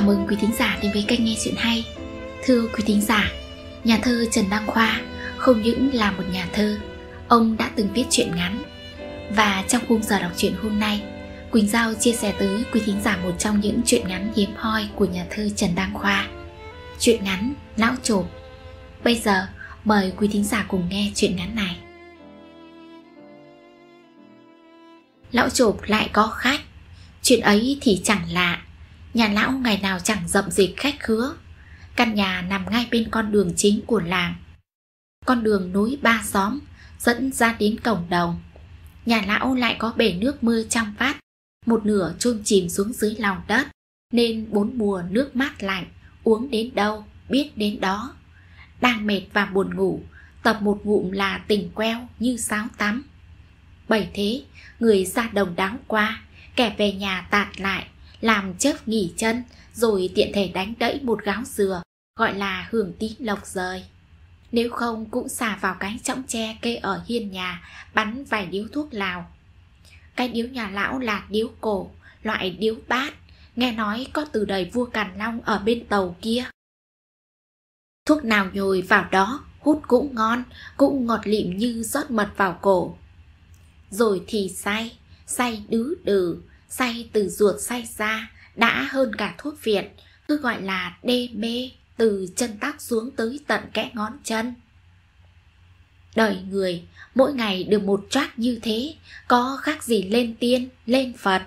Chào mừng quý thính giả đến với kênh nghe chuyện hay. Thưa quý thính giả, nhà thơ Trần Đăng Khoa không những là một nhà thơ, ông đã từng viết truyện ngắn. Và trong khung giờ đọc truyện hôm nay, Quỳnh Giao chia sẻ tới quý thính giả một trong những truyện ngắn hiếm hoi của nhà thơ Trần Đăng Khoa, truyện ngắn Lão Chộp. Bây giờ mời quý thính giả cùng nghe truyện ngắn này. Lão Chộp lại có khách. Chuyện ấy thì chẳng lạ, nhà lão ngày nào chẳng rậm rịch khách khứa. Căn nhà nằm ngay bên con đường chính của làng, con đường nối 3 xóm dẫn ra đến cổng đồng. Nhà lão lại có bể nước mưa trong vắt, một nửa chôn chìm xuống dưới lòng đất, nên 4 mùa nước mát lạnh, uống đến đâu biết đến đó. Đang mệt và buồn ngủ, tập một ngụm là tỉnh queo như sáo tắm. Bởi thế người ra đồng đáo qua, kẻ về nhà tạt lại, làm chớp nghỉ chân, rồi tiện thể đánh đẫy một gáo dừa, gọi là hưởng tí lộc rời. Nếu không cũng xà vào cái chõng tre kê ở hiên nhà, bắn vài điếu thuốc lào. Cái điếu nhà lão là điếu cổ, loại điếu bát, nghe nói có từ đời vua Càn Long ở bên tàu kia. Thuốc nào nhồi vào đó, hút cũng ngon, cũng ngọt lịm như rót mật vào cổ. Rồi thì say, say đứ đừ, say từ ruột say ra, đã hơn cả thuốc viện, cứ gọi là đê mê, từ chân tóc xuống tới tận kẽ ngón chân. Đời người mỗi ngày được một choác như thế, có khác gì lên tiên, lên Phật.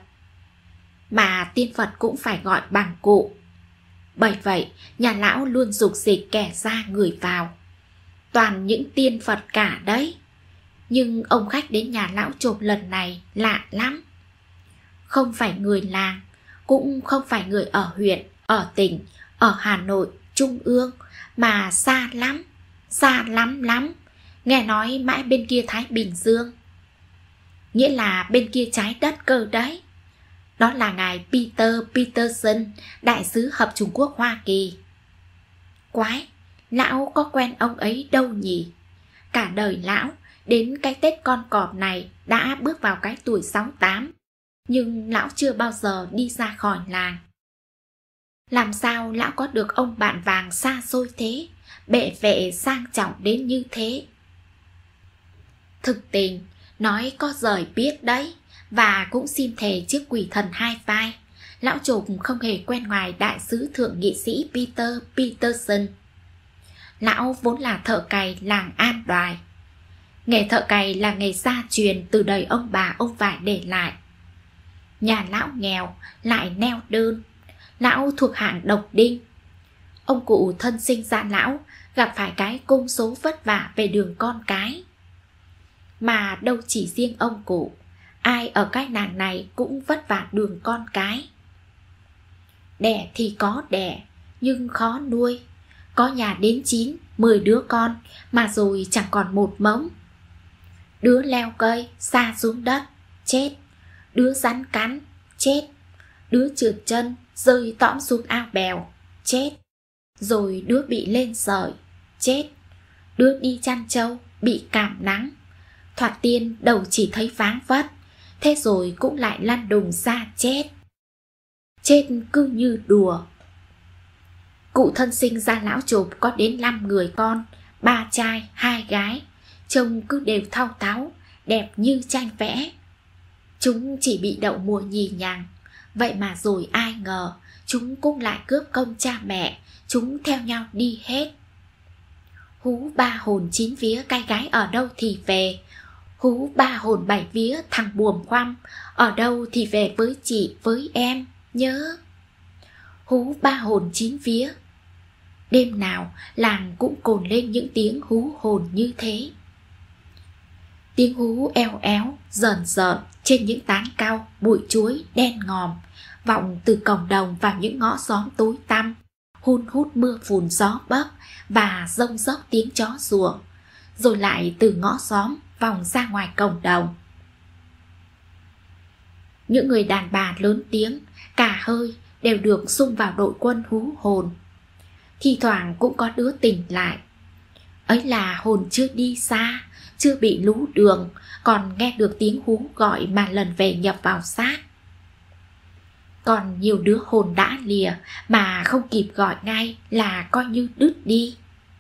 Mà tiên Phật cũng phải gọi bằng cụ. Bởi vậy nhà lão luôn dục dịch kẻ ra người vào, toàn những tiên Phật cả đấy. Nhưng ông khách đến nhà lão Chộp lần này lạ lắm. Không phải người làng, cũng không phải người ở huyện, ở tỉnh, ở Hà Nội, Trung ương, mà xa lắm, xa lắm lắm. Nghe nói mãi bên kia Thái Bình Dương, nghĩa là bên kia trái đất cơ đấy. Đó là ngài Peter Peterson, đại sứ Hợp Trung Quốc Hoa Kỳ. Quái, lão có quen ông ấy đâu nhỉ? Cả đời lão đến cái Tết con cọp này đã bước vào cái tuổi 68, nhưng lão chưa bao giờ đi ra khỏi làng. Làm sao lão có được ông bạn vàng xa xôi thế, bệ vệ sang trọng đến như thế? Thực tình nói có rời biết đấy, và cũng xin thề trước quỷ thần hai vai, lão Chộp không hề quen ngoài đại sứ thượng nghị sĩ Peter Peterson. Lão vốn là thợ cày làng An Đoài. Nghề thợ cày là nghề gia truyền từ đời ông bà ông vải để lại. Nhà lão nghèo lại neo đơn, lão thuộc hạng độc đinh. Ông cụ thân sinh ra lão gặp phải cái cung số vất vả về đường con cái. Mà đâu chỉ riêng ông cụ, ai ở cái làng này cũng vất vả đường con cái. Đẻ thì có đẻ, nhưng khó nuôi. Có nhà đến 9, 10 đứa con, mà rồi chẳng còn một mống. Đứa leo cây, sa xuống đất, chết. Đứa rắn cắn, chết. Đứa trượt chân, rơi tõm xuống ao bèo, chết. Rồi đứa bị lên sởi, chết. Đứa đi chăn trâu, bị cảm nắng. Thoạt tiên đầu chỉ thấy váng vất, thế rồi cũng lại lăn đùng ra chết. Chết cứ như đùa. Cụ thân sinh ra lão Chộp có đến 5 người con, 3 trai, 2 gái. Trông cứ đều thao tháo, đẹp như tranh vẽ. Chúng chỉ bị đậu mùa nhì nhằng. Vậy mà rồi ai ngờ chúng cũng lại cướp công cha mẹ, chúng theo nhau đi hết. Hú 3 hồn 9 vía cái gái ở đâu thì về, hú 3 hồn 7 vía thằng buồm khoăm ở đâu thì về với chị với em nhớ. Hú 3 hồn 9 vía. Đêm nào làng cũng cồn lên những tiếng hú hồn như thế. Tiếng hú eo éo, rờn rợn trên những tán cao, bụi chuối đen ngòm, vọng từ cổng đồng vào những ngõ xóm tối tăm, hun hút mưa phùn gió bấc và rông rốc tiếng chó sủa, rồi lại từ ngõ xóm vòng ra ngoài cổng đồng. Những người đàn bà lớn tiếng, cả hơi đều được xung vào đội quân hú hồn. Thi thoảng cũng có đứa tỉnh lại. Ấy là hồn chưa đi xa, chưa bị lú đường, còn nghe được tiếng hú gọi mà lần về nhập vào xác. Còn nhiều đứa hồn đã lìa mà không kịp gọi ngay là coi như đứt đi.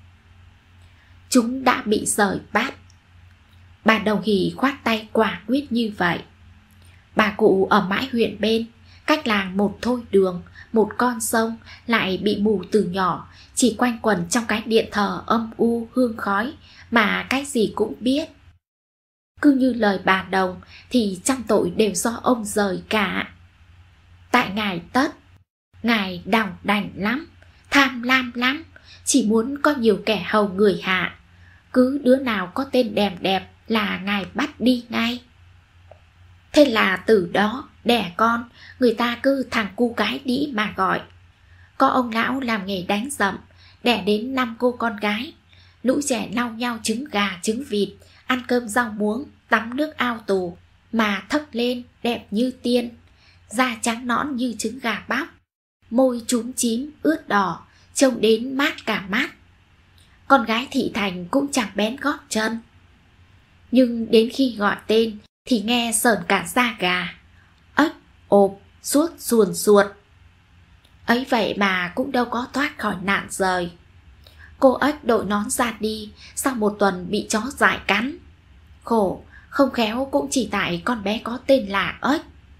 Chúng đã bị rời bắt. Bà Đồng Hỷ khoát tay quả quyết như vậy. Bà cụ ở mãi huyện bên, cách làng một thôi đường, một con sông, lại bị mù từ nhỏ, chỉ quanh quẩn trong cái điện thờ âm u hương khói mà cái gì cũng biết. Cứ như lời bà Đồng thì trăm tội đều do ông rời cả. Tại ngài Tất, ngài đòng đành lắm, tham lam lắm, chỉ muốn có nhiều kẻ hầu người hạ. Cứ đứa nào có tên đẹp đẹp là ngài bắt đi ngay. Thế là từ đó đẻ con, người ta cứ thằng cu cái đĩ mà gọi. Có ông lão làm nghề đánh dậm, đẻ đến 5 cô con gái. Lũ trẻ lau nhau trứng gà trứng vịt, ăn cơm rau muống, tắm nước ao tù, mà thấp lên đẹp như tiên. Da trắng nõn như trứng gà bắp, môi chúm chím ướt đỏ, trông đến mát cả mắt. Con gái thị thành cũng chẳng bén gót chân. Nhưng đến khi gọi tên thì nghe sởn cả da gà. Ếch, ộp, suốt suồn suột. Ấy vậy mà cũng đâu có thoát khỏi nạn rời. Cô ếch đội nón ra đi, sau một tuần bị chó dại cắn. Khổ, không khéo cũng chỉ tại con bé có tên là ếch.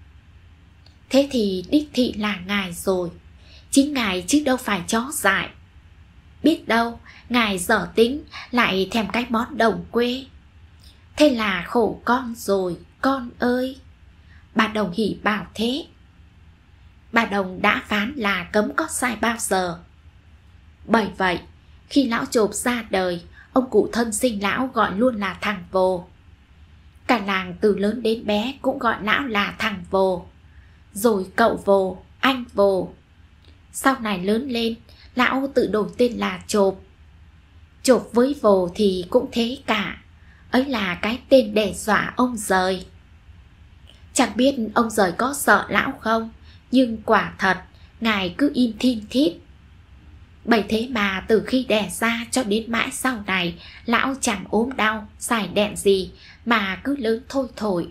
Thế thì đích thị là ngài rồi, chính ngài chứ đâu phải chó dại. Biết đâu ngài dở tính lại thèm cái món đồng quê. Thế là khổ con rồi, con ơi. Bà Đồng Hỷ bảo thế. Bà Đồng đã phán là cấm có sai bao giờ. Bởi vậy, khi lão Chộp ra đời, ông cụ thân sinh lão gọi luôn là thằng Vồ. Cả làng từ lớn đến bé cũng gọi lão là thằng Vồ. Rồi cậu Vồ, anh Vồ. Sau này lớn lên, lão tự đổi tên là Chộp. Chộp với Vồ thì cũng thế cả. Ấy là cái tên đe dọa ông Rời. Chẳng biết ông Rời có sợ lão không, nhưng quả thật ngài cứ im thin thít. Bởi thế mà từ khi đẻ ra cho đến mãi sau này, lão chẳng ốm đau, xài đẹn gì mà cứ lớn thôi thổi.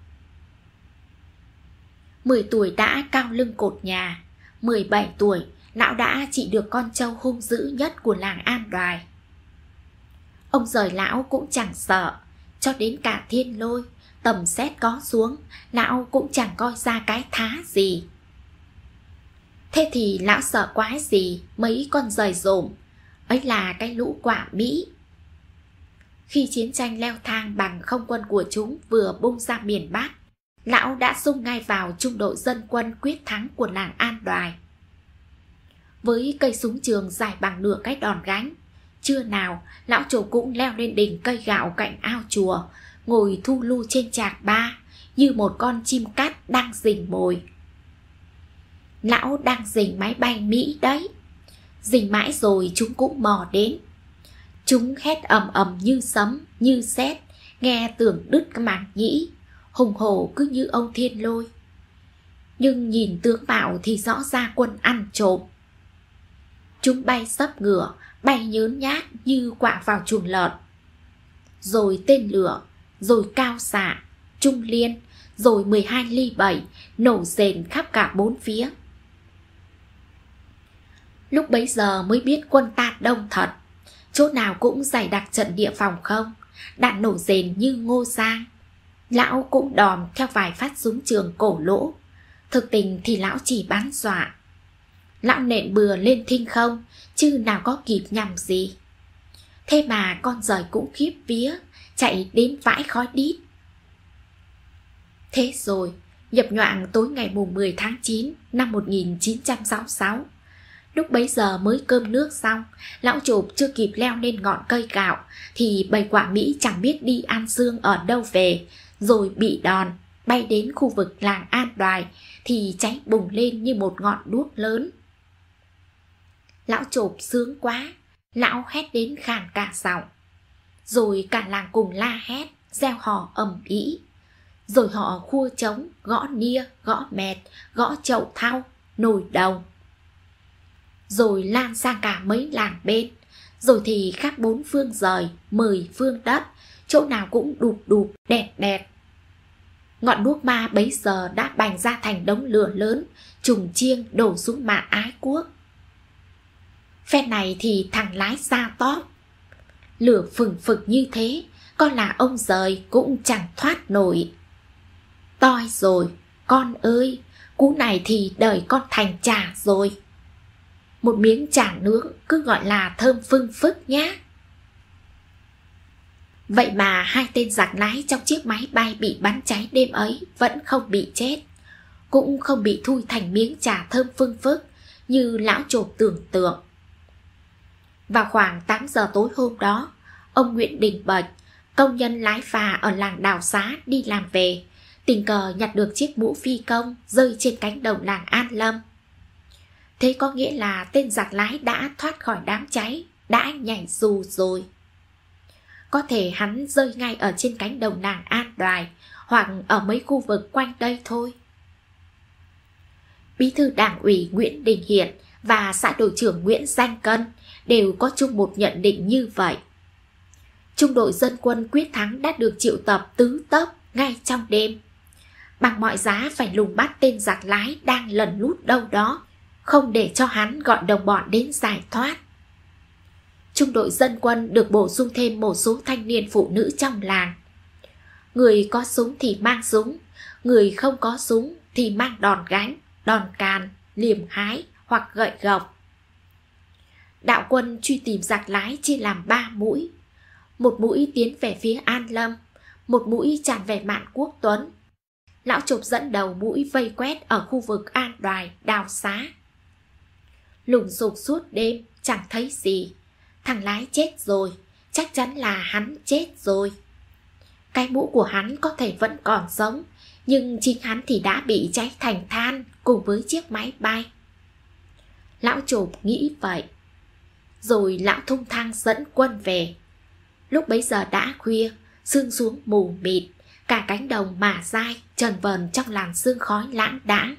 10 tuổi đã cao lưng cột nhà, 17 tuổi lão đã trị được con trâu hung dữ nhất của làng An Đoài. Ông Rời lão cũng chẳng sợ, cho đến cả thiên lôi, tầm sét có xuống, lão cũng chẳng coi ra cái thá gì. Thế thì lão sợ quái gì mấy con rời rồm, ấy là cái lũ quạ Mỹ. Khi chiến tranh leo thang bằng không quân của chúng vừa bung ra miền Bắc, lão đã xung ngay vào trung đội dân quân quyết thắng của làng An Đoài. Với cây súng trường dài bằng nửa cái đòn gánh, trưa nào lão Chộp cũng leo lên đỉnh cây gạo cạnh ao chùa, ngồi thu lu trên chạc ba như một con chim cát đang rình mồi. Lão đang rình máy bay Mỹ đấy. Rình mãi rồi chúng cũng mò đến. Chúng hét ầm ầm như sấm, như sét, nghe tưởng đứt cái màng nhĩ, hùng hổ cứ như ông Thiên Lôi. Nhưng nhìn tướng mạo thì rõ ra quân ăn trộm. Chúng bay xấp ngửa, bay nhớn nhác như quạ vào chuồng lợn. Rồi tên lửa, rồi cao xạ, trung liên, rồi 12 ly 7 nổ rền khắp cả bốn phía. Lúc bấy giờ mới biết quân ta đông thật, chỗ nào cũng dày đặc trận địa phòng không, đạn nổ rền như ngô giang. Lão cũng đòm theo vài phát súng trường cổ lỗ, thực tình thì lão chỉ bắn dọa. Lão nện bừa lên thinh không, chứ nào có kịp nhằm gì. Thế mà con rời cũng khiếp vía, chạy đến vãi khói đít. Thế rồi, nhập nhoạng tối ngày mùng 10 tháng 9 năm 1966, lúc bấy giờ mới cơm nước xong, lão Chộp chưa kịp leo lên ngọn cây gạo thì bầy quạ Mỹ chẳng biết đi ăn xương ở đâu về, rồi bị đòn, bay đến khu vực làng An Đoài thì cháy bùng lên như một ngọn đuốc lớn. Lão Chộp sướng quá, lão hét đến khàn cả giọng. Rồi cả làng cùng la hét, reo hò ầm ĩ. Rồi họ khua trống, gõ nia, gõ mẹt, gõ chậu thau, nồi đồng. Rồi lan sang cả mấy làng bên. Rồi thì khắp 4 phương rời, 10 phương đất, chỗ nào cũng đụp đụp, đẹp đẹp. Ngọn đuốc ma bấy giờ đã bành ra thành đống lửa lớn, trùng chiêng đổ xuống mạn Ái Quốc. Phen này thì thằng lái ra tóp. Lửa phừng phực như thế, con là ông giời cũng chẳng thoát nổi. Toi rồi, con ơi, cú này thì đời con thành chả rồi. Một miếng chả nướng cứ gọi là thơm phưng phức nhá. Vậy mà hai tên giặc lái trong chiếc máy bay bị bắn cháy đêm ấy vẫn không bị chết, cũng không bị thui thành miếng chả thơm phưng phức như lão chộp tưởng tượng. Vào khoảng 8 giờ tối hôm đó, ông Nguyễn Đình Bạch, công nhân lái phà ở làng Đào Xá đi làm về, tình cờ nhặt được chiếc mũ phi công rơi trên cánh đồng làng An Lâm. Thế có nghĩa là tên giặc lái đã thoát khỏi đám cháy, đã nhảy dù rồi. Có thể hắn rơi ngay ở trên cánh đồng làng An Đoài hoặc ở mấy khu vực quanh đây thôi. Bí thư Đảng ủy Nguyễn Đình Hiển và xã đội trưởng Nguyễn Danh Cân đều có chung một nhận định như vậy. Trung đội dân quân quyết thắng đã được triệu tập tứ tấp ngay trong đêm. Bằng mọi giá phải lùng bắt tên giặc lái đang lẩn lút đâu đó, không để cho hắn gọi đồng bọn đến giải thoát. Trung đội dân quân được bổ sung thêm một số thanh niên phụ nữ trong làng. Người có súng thì mang súng, người không có súng thì mang đòn gánh, đòn càn, liềm hái hoặc gậy gộc. Đạo quân truy tìm giặc lái chia làm 3 mũi. Một mũi tiến về phía An Lâm, một mũi tràn về mạn Quốc Tuấn. Lão Chộp dẫn đầu mũi vây quét ở khu vực An Đoài, Đào Xá. Lùng sục suốt đêm chẳng thấy gì. Thằng lái chết rồi, chắc chắn là hắn chết rồi. Cái mũ của hắn có thể vẫn còn sống, nhưng chính hắn thì đã bị cháy thành than cùng với chiếc máy bay. Lão Chộp nghĩ vậy. Rồi lão thung thang dẫn quân về. Lúc bấy giờ đã khuya, sương xuống mù mịt, cả cánh đồng mà dai trần vờn trong làn sương khói lãng đãng.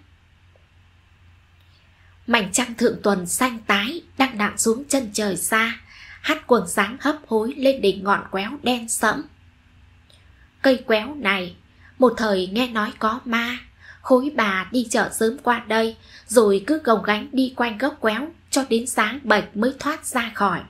Mảnh trăng thượng tuần xanh tái đang nặng xuống chân trời xa, hắt quầng sáng hấp hối lên đỉnh ngọn quéo đen sẫm. Cây quéo này, một thời nghe nói có ma, khối bà đi chợ sớm qua đây, rồi cứ gồng gánh đi quanh gốc quéo cho đến sáng bệch mới thoát ra khỏi.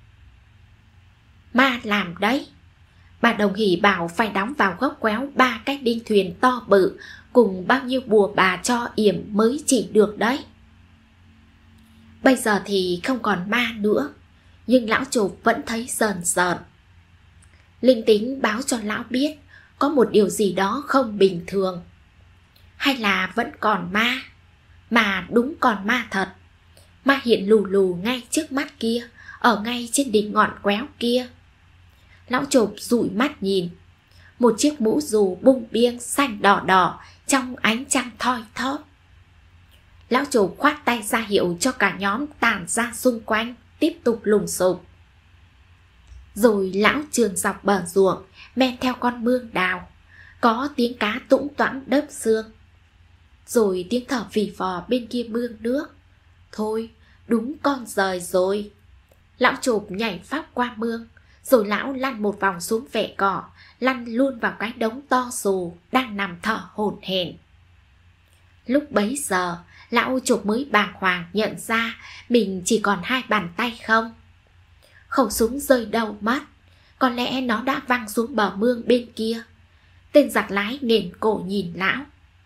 Ma làm đấy. Bà Đồng Hỷ bảo phải đóng vào gốc quéo 3 cái đinh thuyền to bự cùng bao nhiêu bùa bà cho yểm mới chỉ được đấy. Bây giờ thì không còn ma nữa, nhưng lão Chộp vẫn thấy sờn sờn. Linh tính báo cho lão biết có một điều gì đó không bình thường. Hay là vẫn còn ma, mà đúng còn ma thật. Ma hiện lù lù ngay trước mắt kia, ở ngay trên đỉnh ngọn quéo kia. Lão Chộp dụi mắt nhìn. Một chiếc mũ dù bung biêng xanh đỏ đỏ trong ánh trăng thoi thóp. Lão Chộp khoát tay ra hiệu cho cả nhóm tản ra xung quanh, tiếp tục lùng sục. Rồi lão trườn dọc bờ ruộng, men theo con mương đào. Có tiếng cá tũng toãng đớp xương. Rồi tiếng thở phì phò bên kia mương nước. Thôi, đúng con giời rồi. Lão Chộp nhảy pháp qua mương, rồi lão lăn một vòng xuống vệ cỏ, lăn luôn vào cái đống to xù đang nằm thở hổn hển. Lúc bấy giờ, lão Chộp mới bàng hoàng nhận ra mình chỉ còn 2 bàn tay không. Khẩu súng rơi đâu mất, có lẽ nó đã văng xuống bờ mương bên kia. Tên giặc lái nghển cổ nhìn lão.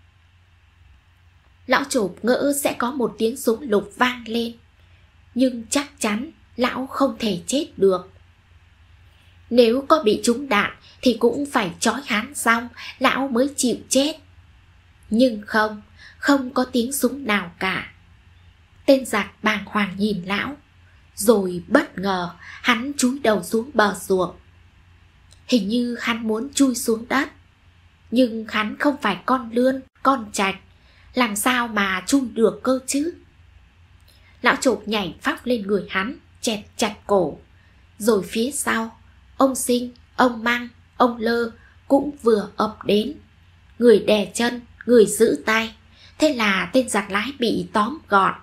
Lão Chộp ngỡ sẽ có một tiếng súng lục vang lên, nhưng chắc chắn lão không thể chết được. Nếu có bị trúng đạn thì cũng phải trói hắn xong lão mới chịu chết. Nhưng không có tiếng súng nào cả. Tên giặc bàng hoàng nhìn lão, rồi bất ngờ hắn chúi đầu xuống bờ ruộng. Hình như hắn muốn chui xuống đất, nhưng hắn không phải con lươn, con trạch, làm sao mà chui được cơ chứ. Lão Chộp nhảy phóc lên người hắn, chẹt chặt cổ. Rồi phía sau, ông Sinh, ông Măng, ông Lơ cũng vừa ập đến. Người đè chân, người giữ tay. Thế là tên giặc lái bị tóm gọn.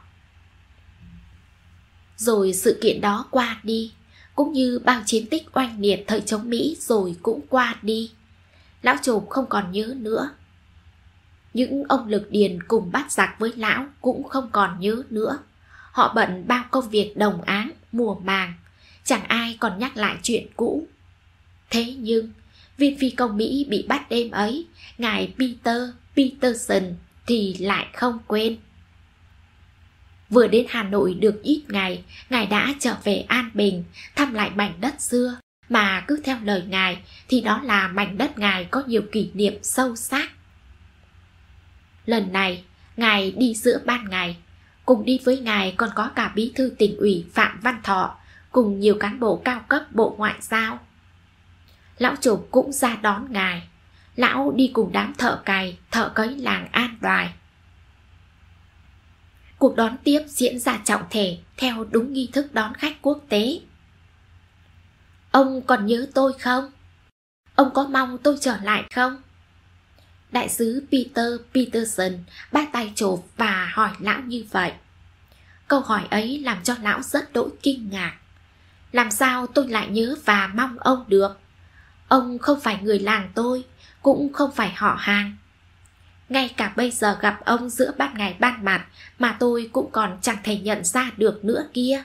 Rồi sự kiện đó qua đi, cũng như bao chiến tích oanh liệt thời chống Mỹ rồi cũng qua đi. Lão Chộp không còn nhớ nữa. Những ông lực điền cùng bắt giặc với lão cũng không còn nhớ nữa. Họ bận bao công việc đồng áng, mùa màng, chẳng ai còn nhắc lại chuyện cũ. Thế nhưng, viên phi công Mỹ bị bắt đêm ấy, ngài Peterson thì lại không quên. Vừa đến Hà Nội được ít ngày, ngài đã trở về An Bình, thăm lại mảnh đất xưa, mà cứ theo lời ngài thì đó là mảnh đất ngài có nhiều kỷ niệm sâu sắc. Lần này, ngài đi giữa ban ngày, cùng đi với ngài còn có cả bí thư tỉnh ủy Phạm Văn Thọ, cùng nhiều cán bộ cao cấp Bộ Ngoại giao. Lão Chụp cũng ra đón ngài. Lão đi cùng đám thợ cày, thợ cấy làng An Đoài. Cuộc đón tiếp diễn ra trọng thể theo đúng nghi thức đón khách quốc tế. Ông còn nhớ tôi không? Ông có mong tôi trở lại không? Đại sứ Peterson bắt tay chộp và hỏi lão như vậy. Câu hỏi ấy làm cho lão rất đỗi kinh ngạc. Làm sao tôi lại nhớ và mong ông được? Ông không phải người làng tôi, cũng không phải họ hàng. Ngay cả bây giờ gặp ông giữa ban ngày ban mặt mà tôi cũng còn chẳng thể nhận ra được nữa kia.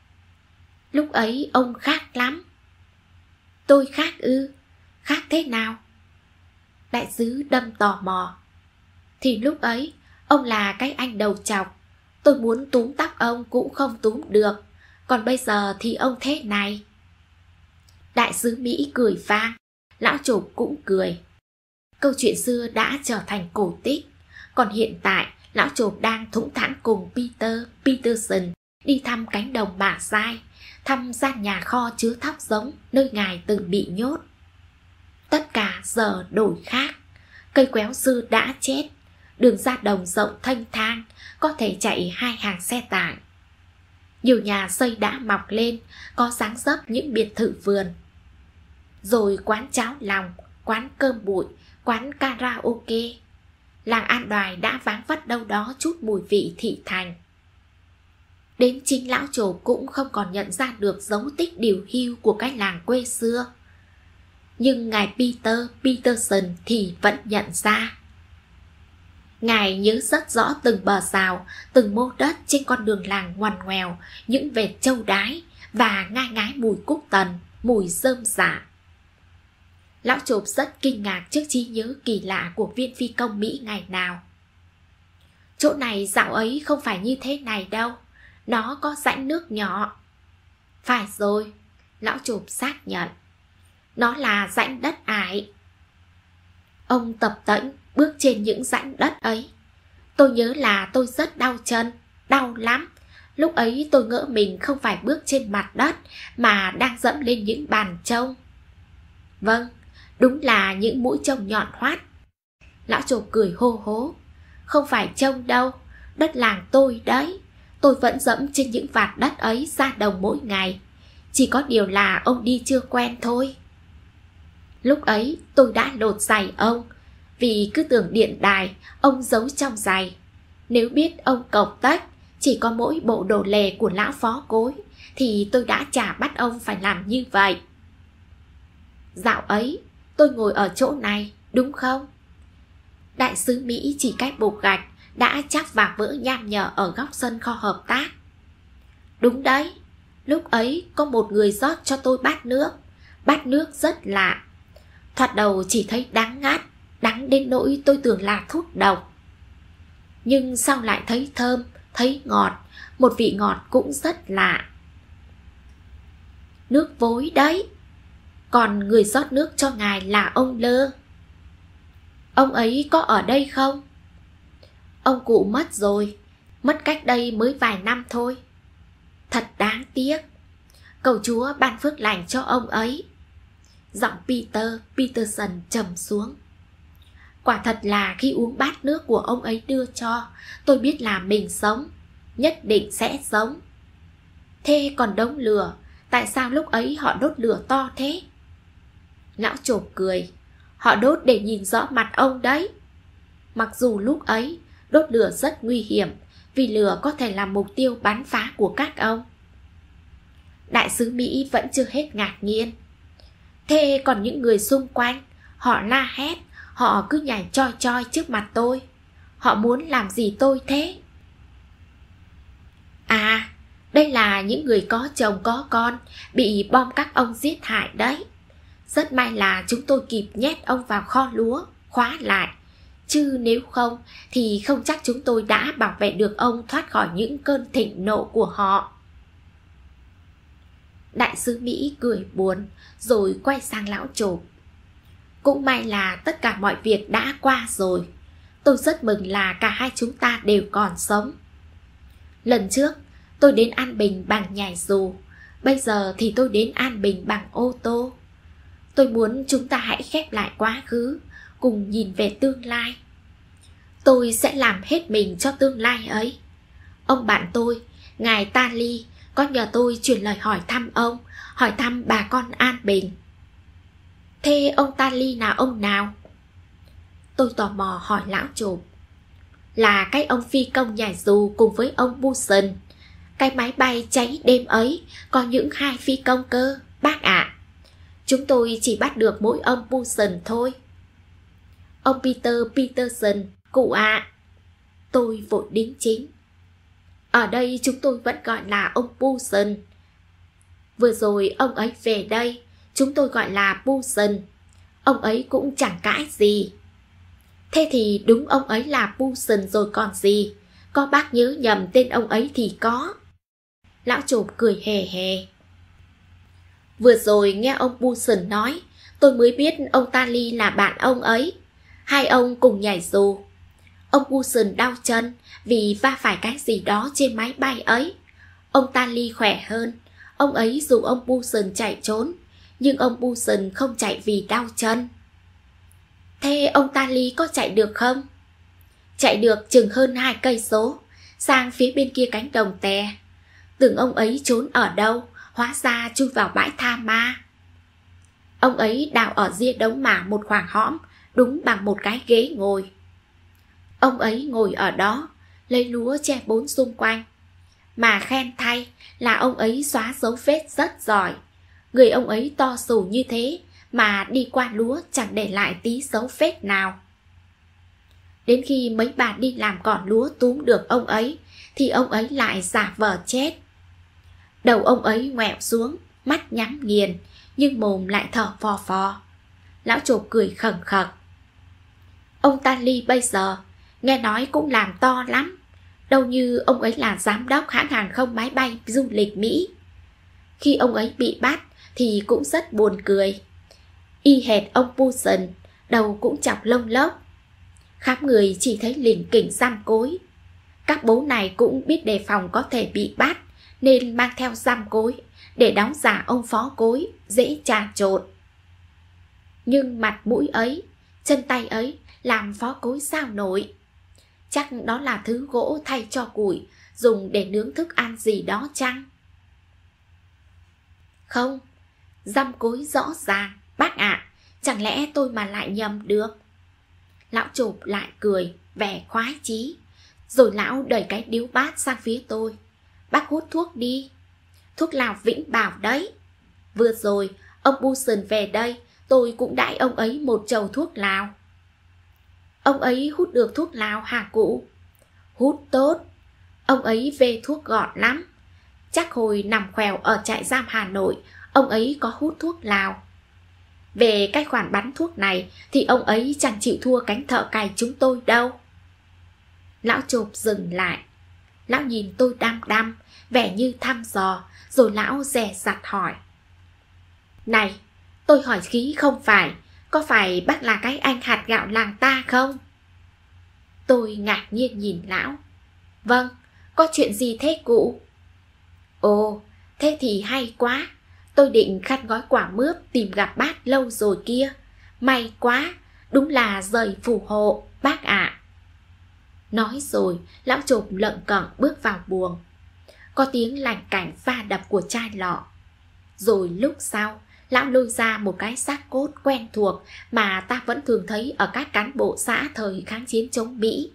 Lúc ấy ông khác lắm. Tôi khác ư? Khác thế nào? Đại sứ đâm tò mò. Thì lúc ấy ông là cái anh đầu trọc, tôi muốn túm tóc ông cũng không túm được. Còn bây giờ thì ông thế này. Đại sứ Mỹ cười vang, lão Chụp cũng cười. Câu chuyện xưa đã trở thành cổ tích. Còn hiện tại lão Chụp đang thủng thẳng cùng Peterson đi thăm cánh đồng Mả Sai, thăm gian nhà kho chứa thóc giống nơi ngài từng bị nhốt. Tất cả giờ đổi khác. Cây quéo sư đã chết, đường ra đồng rộng thênh thang, có thể chạy 2 hàng xe tải. Nhiều nhà xây đã mọc lên, có dáng dấp những biệt thự vườn. Rồi quán cháo lòng, quán cơm bụi, quán karaoke. Làng An Đoài đã váng vất đâu đó chút mùi vị thị thành. Đến chính lão Chộp cũng không còn nhận ra được dấu tích điều hưu của cái làng quê xưa. Nhưng ngài Peterson thì vẫn nhận ra. Ngài nhớ rất rõ từng bờ rào, từng mô đất trên con đường làng ngoằn ngoèo, những vệt châu đái và ngai ngái mùi cúc tần, mùi rơm rạ. Lão Chộp rất kinh ngạc trước trí nhớ kỳ lạ của viên phi công Mỹ ngày nào. Chỗ này dạo ấy không phải như thế này đâu, nó có rãnh nước nhỏ. Phải rồi, lão Chộp xác nhận. Nó là rãnh đất ải. Ông tập tễnh bước trên những rãnh đất ấy. Tôi nhớ là tôi rất đau chân, đau lắm. Lúc ấy tôi ngỡ mình không phải bước trên mặt đất mà đang dẫm lên những bàn trông. Vâng, đúng là những mũi trông nhọn hoắt. Lão Chộp cười hô hố. Không phải trông đâu, đất làng tôi đấy. Tôi vẫn dẫm trên những vạt đất ấy ra đồng mỗi ngày. Chỉ có điều là ông đi chưa quen thôi. Lúc ấy tôi đã lột giày ông, vì cứ tưởng điện đài ông giấu trong giày. Nếu biết ông cộc tách chỉ có mỗi bộ đồ lề của lão phó cối, thì tôi đã chả bắt ông phải làm như vậy. Dạo ấy tôi ngồi ở chỗ này, đúng không? Đại sứ Mỹ chỉ cái bục gạch đã chắc và vỡ nham nhở ở góc sân kho hợp tác. Đúng đấy, lúc ấy có một người rót cho tôi bát nước rất lạ. Thoạt đầu chỉ thấy đắng ngắt, đắng đến nỗi tôi tưởng là thuốc độc. Nhưng sau lại thấy thơm, thấy ngọt, một vị ngọt cũng rất lạ. Nước vối đấy. Còn người rót nước cho ngài là ông Lơ. Ông ấy có ở đây không? Ông cụ mất rồi, mất cách đây mới vài năm thôi. Thật đáng tiếc. Cầu Chúa ban phước lành cho ông ấy. Giọng Peterson trầm xuống. Quả thật là khi uống bát nước của ông ấy đưa cho, tôi biết là mình sống, nhất định sẽ sống. Thế còn đống lửa, tại sao lúc ấy họ đốt lửa to thế? Lão Chộp cười. Họ đốt để nhìn rõ mặt ông đấy. Mặc dù lúc ấy đốt lửa rất nguy hiểm, vì lửa có thể là mục tiêu bắn phá của các ông. Đại sứ Mỹ vẫn chưa hết ngạc nhiên. Thế còn những người xung quanh, họ la hét, họ cứ nhảy choi choi trước mặt tôi. Họ muốn làm gì tôi thế? À, đây là những người có chồng có con, bị bom các ông giết hại đấy. Rất may là chúng tôi kịp nhét ông vào kho lúa, khóa lại. Chứ nếu không thì không chắc chúng tôi đã bảo vệ được ông thoát khỏi những cơn thịnh nộ của họ. Đại sứ Mỹ cười buồn rồi quay sang lão chộp. Cũng may là tất cả mọi việc đã qua rồi. Tôi rất mừng là cả hai chúng ta đều còn sống. Lần trước tôi đến An Bình bằng nhảy dù, bây giờ thì tôi đến An Bình bằng ô tô. Tôi muốn chúng ta hãy khép lại quá khứ, cùng nhìn về tương lai. Tôi sẽ làm hết mình cho tương lai ấy. Ông bạn tôi, ngài Tali, có nhờ tôi truyền lời hỏi thăm ông, hỏi thăm bà con An Bình. Thế ông Tali là ông nào? Tôi tò mò hỏi lão chộp. Là cái ông phi công nhảy dù cùng với ông Buson. Cái máy bay cháy đêm ấy có những 2 phi công cơ, bác ạ. Chúng tôi chỉ bắt được mỗi ông Buson thôi. Ông Peter Peterson, cụ ạ. Tôi vội đính chính. Ở đây chúng tôi vẫn gọi là ông Buson. Vừa rồi ông ấy về đây, chúng tôi gọi là Buson. Ông ấy cũng chẳng cãi gì. Thế thì đúng ông ấy là Buson rồi còn gì. Có bác nhớ nhầm tên ông ấy thì có. Lão chộp cười hề hề. Vừa rồi nghe ông Buson nói, tôi mới biết ông Tali là bạn ông ấy. Hai ông cùng nhảy dù. Ông Buson đau chân vì va phải cái gì đó trên máy bay ấy. Ông Tali khỏe hơn. Ông ấy dù ông Buson chạy trốn, nhưng ông Buson không chạy vì đau chân. Thế ông Tali có chạy được không? Chạy được chừng hơn 2 cây số, sang phía bên kia cánh đồng tè. Tưởng ông ấy trốn ở đâu, hóa ra chui vào bãi tha ma. Ông ấy đào ở ria đống mả một khoảng hõm, đúng bằng một cái ghế ngồi. Ông ấy ngồi ở đó, lấy lúa che bốn xung quanh. Mà khen thay là ông ấy xóa dấu vết rất giỏi. Người ông ấy to xù như thế mà đi qua lúa chẳng để lại tí dấu vết nào. Đến khi mấy bà đi làm cỏ lúa túm được ông ấy thì ông ấy lại giả vờ chết. Đầu ông ấy ngoẹo xuống, mắt nhắm nghiền, nhưng mồm lại thở phò phò. Lão chộp cười khẩn khặc. Ông Tali bây giờ nghe nói cũng làm to lắm. Đâu như ông ấy là giám đốc hãng hàng không máy bay du lịch Mỹ. Khi ông ấy bị bắt thì cũng rất buồn cười. Y hệt ông Buson, đầu cũng chọc lông lốc. Khắp người chỉ thấy lỉnh kỉnh răm cối. Các bố này cũng biết đề phòng có thể bị bắt, nên mang theo răm cối để đóng giả ông phó cối, dễ trà trộn. Nhưng mặt mũi ấy, chân tay ấy làm phó cối sao nổi. Chắc đó là thứ gỗ thay cho củi, dùng để nướng thức ăn gì đó chăng? Không, răm cối rõ ràng, bác ạ, chẳng lẽ tôi mà lại nhầm được? Lão chộp lại cười, vẻ khoái chí. Rồi lão đẩy cái điếu bát sang phía tôi. Bác hút thuốc đi. Thuốc lào Vĩnh Bảo đấy. Vừa rồi, ông Buson về đây, tôi cũng đãi ông ấy một chầu thuốc lào. Ông ấy hút được thuốc lào hả cụ? Hút tốt. Ông ấy về thuốc gọt lắm. Chắc hồi nằm khèo ở trại giam Hà Nội, ông ấy có hút thuốc lào. Về cái khoản bắn thuốc này thì ông ấy chẳng chịu thua cánh thợ cày chúng tôi đâu. Lão chộp dừng lại. Lão nhìn tôi đăm đăm, vẻ như thăm dò, rồi lão dè dặt hỏi. Này, tôi hỏi khí không phải, có phải bác là cái anh hạt gạo làng ta không? Tôi ngạc nhiên nhìn lão. Vâng, có chuyện gì thế cụ? Ồ, thế thì hay quá. Tôi định khăn gói quả mướp tìm gặp bác lâu rồi kia. May quá, đúng là giời phù hộ, bác ạ. Nói rồi, lão chộp lợn cợn bước vào buồng. Có tiếng lành cảnh va đập của chai lọ. Rồi lúc sau, lão lôi ra một cái xác cốt quen thuộc mà ta vẫn thường thấy ở các cán bộ xã thời kháng chiến chống Mỹ.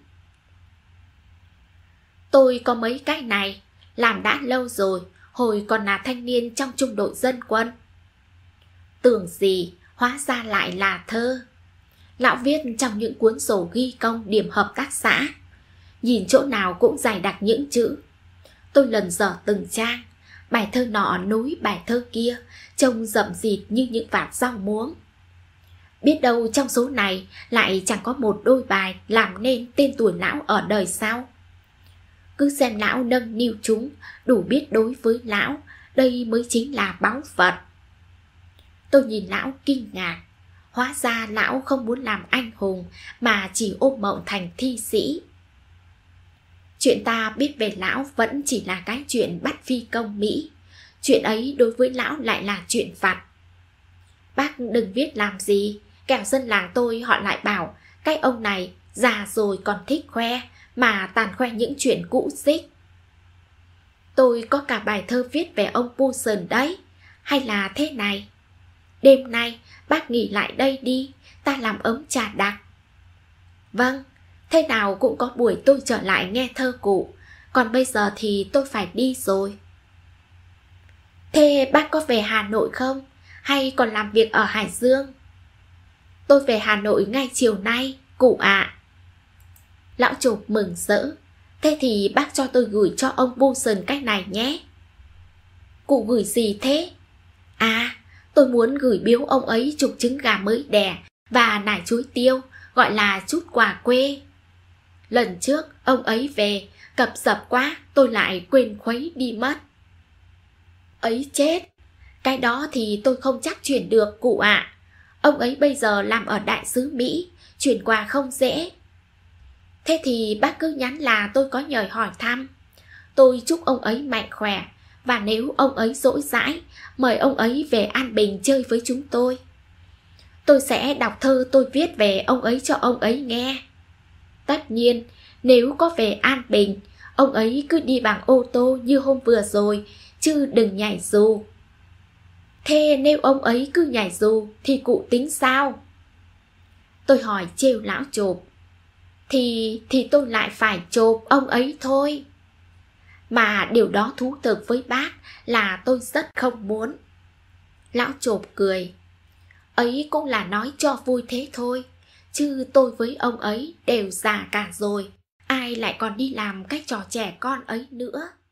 Tôi có mấy cái này, làm đã lâu rồi, hồi còn là thanh niên trong trung đội dân quân. Tưởng gì, hóa ra lại là thơ. Lão viết trong những cuốn sổ ghi công điểm hợp tác xã, nhìn chỗ nào cũng dày đặc những chữ. Tôi lần dở từng trang, bài thơ nọ nối bài thơ kia, trông rậm rịt như những vạt rau muống. Biết đâu trong số này lại chẳng có một đôi bài làm nên tên tuổi lão ở đời sau. Cứ xem lão nâng niu chúng, đủ biết đối với lão, đây mới chính là báu vật. Tôi nhìn lão kinh ngạc, hóa ra lão không muốn làm anh hùng mà chỉ ôm mộng thành thi sĩ. Chuyện ta biết về lão vẫn chỉ là cái chuyện bắt phi công Mỹ. Chuyện ấy đối với lão lại là chuyện vặt. Bác đừng viết làm gì, kẻo dân làng tôi họ lại bảo cái ông này già rồi còn thích khoe, mà toàn khoe những chuyện cũ xích. Tôi có cả bài thơ viết về ông Puson đấy. Hay là thế này: đêm nay bác nghỉ lại đây đi, ta làm ấm trà đặc. Vâng, thế nào cũng có buổi tôi trở lại nghe thơ cụ, còn bây giờ thì tôi phải đi rồi. Thế bác có về Hà Nội không? Hay còn làm việc ở Hải Dương? Tôi về Hà Nội ngay chiều nay, cụ ạ. Lão chộp mừng rỡ. Thế thì bác cho tôi gửi cho ông Puson cách này nhé. Cụ gửi gì thế? À, tôi muốn gửi biếu ông ấy chục trứng gà mới đẻ và nải chuối tiêu, gọi là chút quà quê. Lần trước ông ấy về, cập dập quá, tôi lại quên khuấy đi mất. Ấy chết, cái đó thì tôi không chắc chuyển được cụ ạ. Ông ấy bây giờ làm ở Đại sứ Mỹ, chuyển quà không dễ. Thế thì bác cứ nhắn là tôi có nhờ hỏi thăm. Tôi chúc ông ấy mạnh khỏe, và nếu ông ấy rỗi rãi, mời ông ấy về An Bình chơi với chúng tôi. Tôi sẽ đọc thơ tôi viết về ông ấy cho ông ấy nghe. Tất nhiên, nếu có về An Bình, ông ấy cứ đi bằng ô tô như hôm vừa rồi, chứ đừng nhảy dù. Thế nếu ông ấy cứ nhảy dù thì cụ tính sao? Tôi hỏi trêu lão chộp. Thì tôi lại phải chộp ông ấy thôi. Mà điều đó thú thực với bác là tôi rất không muốn. Lão chộp cười. Ấy cũng là nói cho vui thế thôi, chứ tôi với ông ấy đều già cả rồi, ai lại còn đi làm cái trò trẻ con ấy nữa.